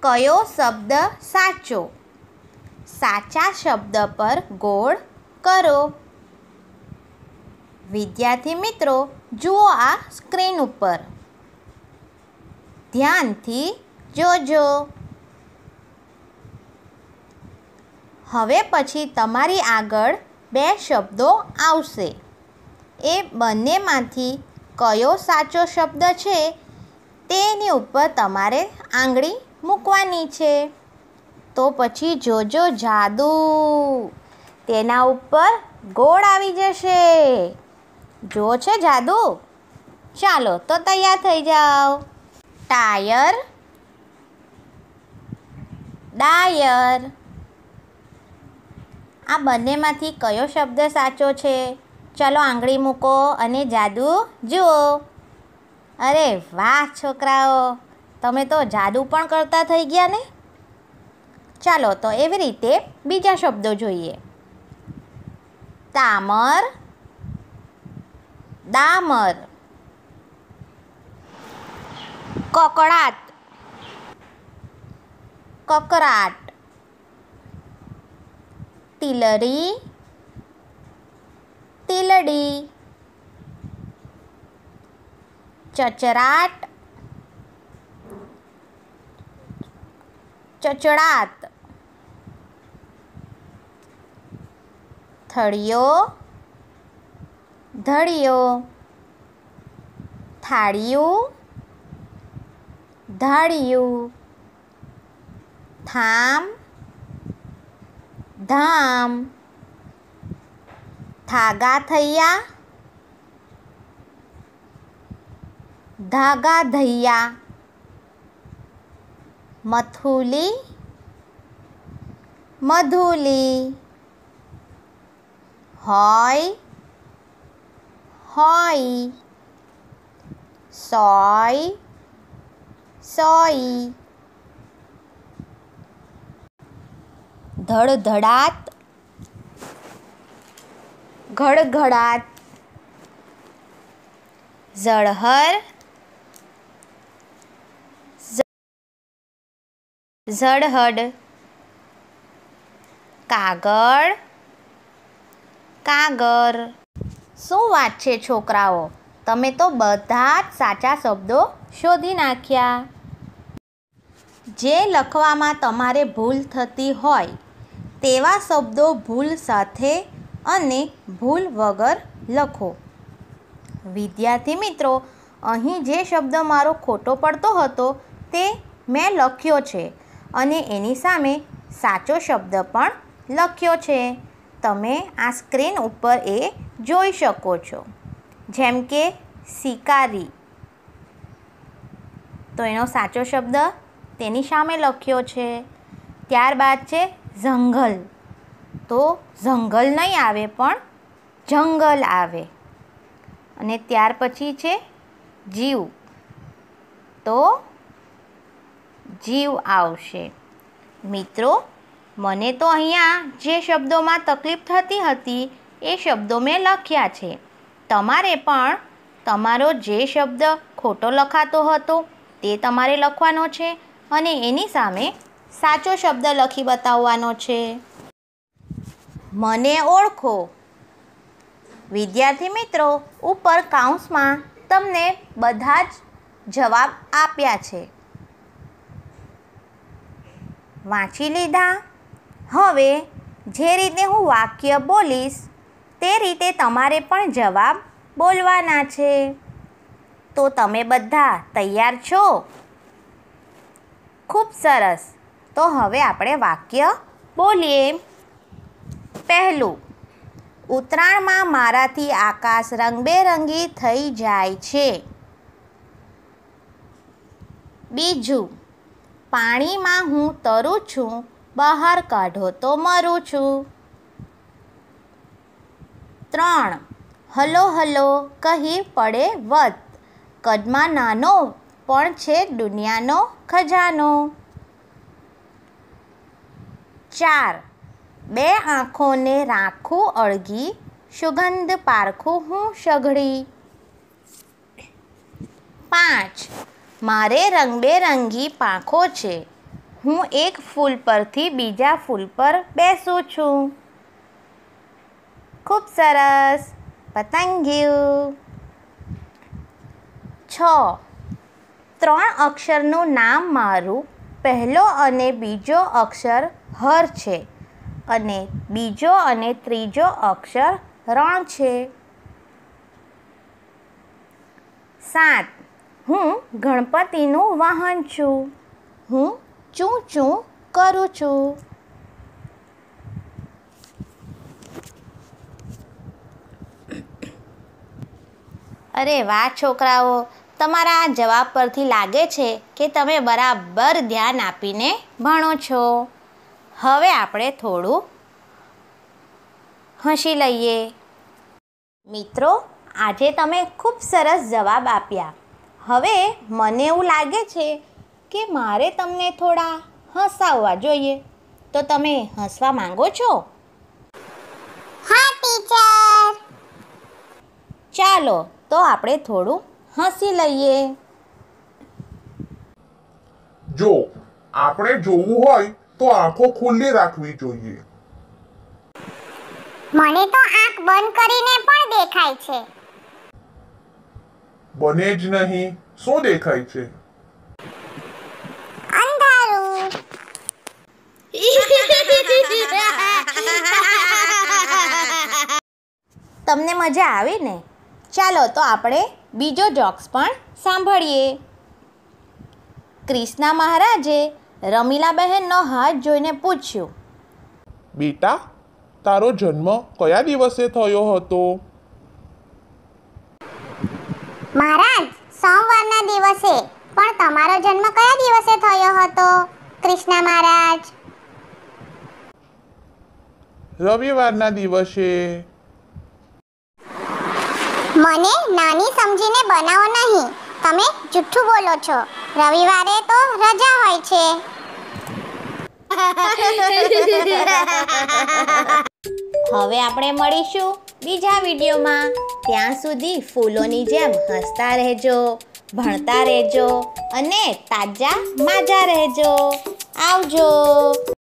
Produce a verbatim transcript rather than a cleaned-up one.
કયો શબ્દ સાચો? સાચા શબ્દ પર ગોળ કરો. વિદ્યાર્થી મિત્રો, જુઓ આ સ્ક્રીન ઉપર. ધ્યાનથી જોજો. હવે પછી તમારી આગળ બે શબ્દો આવશે. એ બંનેમાંથી કયો સાચો શબ્દ છે તેની ઉપર તમારે આંગળી મૂકવાની છે. તો પછી જોજો જાદુ, તેના ઉપર ગોળ આવી જશે. જો છે જાદુ? ચાલો તો તૈયાર થઈ જાઓ. Tyre, dyer. આ બંનેમાંથી કયો શબ્દ સાચો છે? ચાલો આંગળી મૂકો અને જાદુ જુઓ. અરે વાહ છોકરાઓ, તમે તો જાદુ પણ કરતા થઈ ગયા ને. ચાલો તો એવી રીતે બીજા શબ્દો જોઈએ. તામર, દામર. કકળાટ, કકરાટ. ટીલરી, ટીલડી. ચચરાટ, ચચડાટ. થળિયો, ધળિયો. થાળિયું, ધાળિયું. થામ, ધામ. થાગા થૈયા, ધાગા ધૈયા. મથુલી, મધુલી. હોય, હોય. સોય, સોઈ. ધડધડાટ, ગડગડાટ. ઝળહળ, ઝળહળ. કાગળ, કાગર. શું વાત છે છોકરાઓ, તમે તો બધા જ સાચા શબ્દો શોધી નાખ્યા. જે લખવામાં તમારે ભૂલ થતી હોય તેવા શબ્દો ભૂલ સાથે અને ભૂલ વગર લખો. વિદ્યાર્થી મિત્રો, અહીં જે શબ્દ મારો ખોટો પડતો હતો તે મેં લખ્યો છે અને એની સામે સાચો શબ્દ પણ લખ્યો છે. તમે આ સ્ક્રીન ઉપર એ જોઈ શકો છો. જેમ કે શિકારી, તો એનો સાચો શબ્દ તેની સામે લખ્યો છે. ત્યારબાદ છે જંગલ, તો જંગલ નહીં આવે પણ જંગલ આવે. અને ત્યાર પછી છે જીવ, તો જીવ આવશે. મિત્રો, મને તો અહીંયા જે શબ્દોમાં તકલીફ થતી હતી એ શબ્દો મેં લખ્યા છે. તમારે પણ તમારો જે શબ્દ ખોટો લખાતો હતો તે તમારે લખવાનો છે અને એની સામે સાચો શબ્દ લખી બતાવવાનો છે. મને ઓળખો. વિદ્યાર્થી મિત્રો, ઉપર કાઉન્સમાં તમને બધા જ જવાબ આપ્યા છે. વાંચી લીધા? હવે જે રીતે હું વાક્ય બોલીશ તે રીતે તમારે પણ જવાબ બોલવાના છે. તો તમે બધા તૈયાર છો? ખૂબ સરસ. તો હવે આપણે વાક્ય બોલીએ. પહેલું, ઉત્તરાયણમાં મારાથી આકાશ રંગબેરંગી થઈ જાય છે. બીજું, પાણીમાં હું તરું છું, બહાર કાઢો તો મરું છું. ત્રણ, હલો હલો કહી પડે વત, કદમાં નાનો પણ છે દુનિયાનો ખજાનો. ચાર, બે આંખોને રાખું અળગી, સુગંધ પારખું હું સઘળી. પાંચ, મારે રંગબેરંગી પાંખો છે, હું એક ફૂલ પરથી બીજા ફૂલ પર બેસું છું. ખૂબ સરસ. પતંગિયું. છ. ત્રણ અક્ષરનું નામ મારું પહેલો અને બીજો અક્ષર હર છે અને બીજો અને ત્રીજો અક્ષર રણ છે. સાત. હું ગણપતિનું વાહન છું. હું ચૂં ચૂં કરું છું. અરે વાહ છોકરાઓ, તમારા આ જવાબ પરથી લાગે છે કે તમે બરાબર ધ્યાન આપીને ભણો છો. હવે આપણે થોડું હસી લઈએ. મિત્રો, આજે તમે ખૂબ સરસ જવાબ આપ્યા. હવે મને એવું લાગે છે કે મારે તમને થોડા હસાવવા જોઈએ. તો તમે હસવા માંગો છો? હા ટીચર. ચાલો તો આપણે થોડું હસી લઈએ. જો આપણે જોવું હોય તો આંખો ખુલ્લી રાખવી જોઈએ. મને તો આંખ બંધ કરીને પણ દેખાય છે. બને જ નહીં. શું દેખાય છે? અંધારું. તમને મજા આવી ને? ચાલો તો આપણે બીજો જોક્સ પણ સાંભળીએ. ક્રિષ્ના મહારાજે રમીલાબહેનનો હાથ જોઈને પૂછ્યું, બેટા, તારો જન્મ કયા દિવસે થયો હતો? મહારાજ, સોમવારના દિવસે. પણ તમારો જન્મ કયા દિવસે થયો હતો કૃષ્ણ મહારાજ? રવિવારના દિવસે. મને નાની સમજીને બનાવો નહીં. તમે જુઠ્ઠું બોલો છો. રવિવારે તો રજા હોય છે. હવે આપણે મળીશું બીજા વિડીયોમાં. ત્યાં સુધી ફૂલોની જેમ હસતા રહેજો, ભણતા રહેજો અને તાજા માજા રહેજો. આવજો.